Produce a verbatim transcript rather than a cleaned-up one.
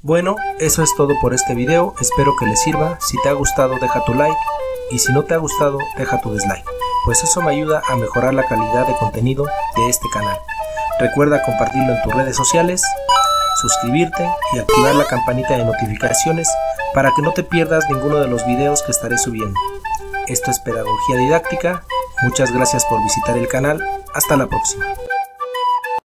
Bueno, eso es todo por este video, espero que les sirva. Si te ha gustado deja tu like y si no te ha gustado deja tu dislike, pues eso me ayuda a mejorar la calidad de contenido de este canal. Recuerda compartirlo en tus redes sociales, suscribirte y activar la campanita de notificaciones para que no te pierdas ninguno de los videos que estaré subiendo. Esto es Pedagogía Didáctica, muchas gracias por visitar el canal, hasta la próxima.